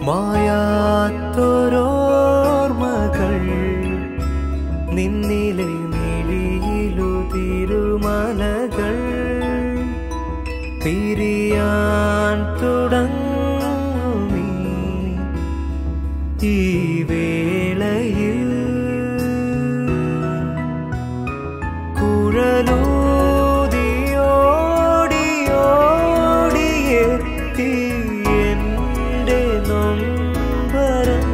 മായാത്തൊരോർമ്മകൾ നിന്നിലെ മിഴിയിലുതിരുമലകൾ പിരിയാൻ തുടങ്ങുമീ ഈ വേളയിൽ കുഴലൂതിയോടിയോടിയെത്തി എൻ്റെ നൊമ്പരം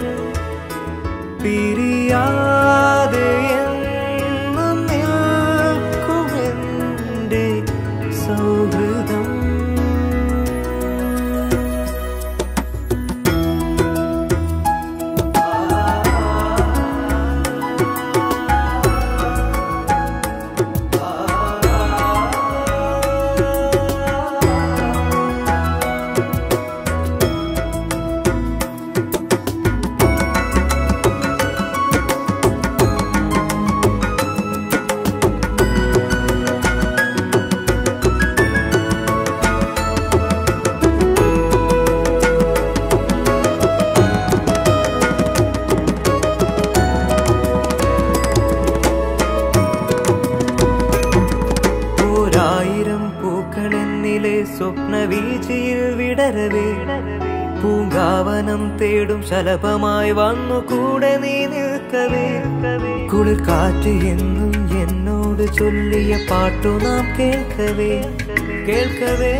പിരിയാതെ എന്നും നിൽക്കുമെൻ്റെ സൗഹൃദം. പൂക്കളെന്നിലെ സ്വപ്നവീചിയിൽ വിടരവേ പൂങ്കാവനം തേടും ശലഭമായി വന്നു കൂടെ നീ നിൽക്കവേ കുളിർ കാറ്റ് എന്നും എന്നോട് ചൊല്ലിയ പാട്ടു നാം കേൾക്കവേ കേൾക്കവേ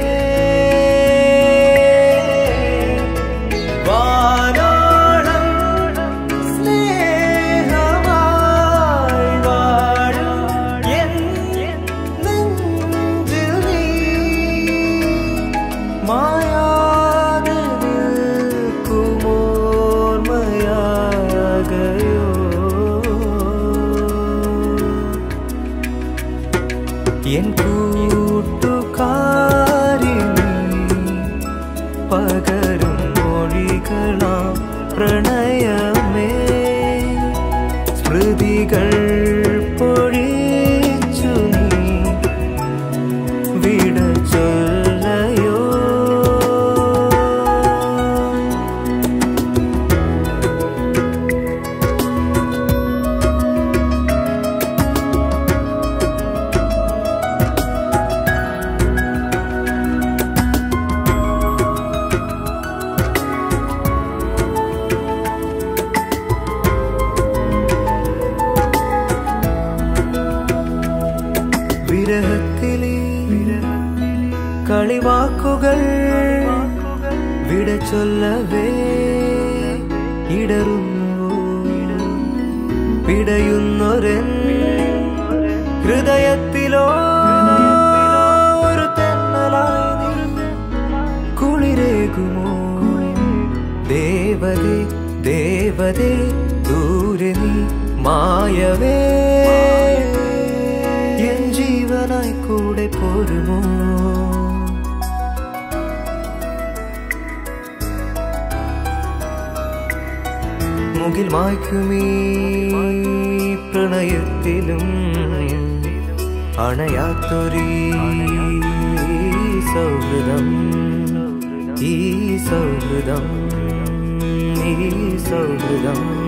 മായാതെ നിൽക്കുമോർമയാകയോ എൻ കൂട്ടുകാരിണി പകരും മൊഴികളാം പ്രണയമേ സ്മൃതികൾ പൊഴിച്ചു നീ വിട ചൊല്ലയോ വിരഹത്തിലെ കളിവാക്കുകൾ വിട ചൊല്ലവേ ഇടറുന്നു പിടയുന്നൊരൻ ഹൃദയത്തിലോ ഒരു തെന്നലായി നീ കുളിരേകുമോ ദേവതേ ദേവതേ ദൂരെ നീ മായവേ എൻ ജീവനായി കൂടെ പോരുമോ മുകിൽ മായ്ക്കുമീ പ്രണയത്തിലും അണയാത്തൊരീ സൗഹൃദം ഈ സൗഹൃദം ഈ സൗഹൃദം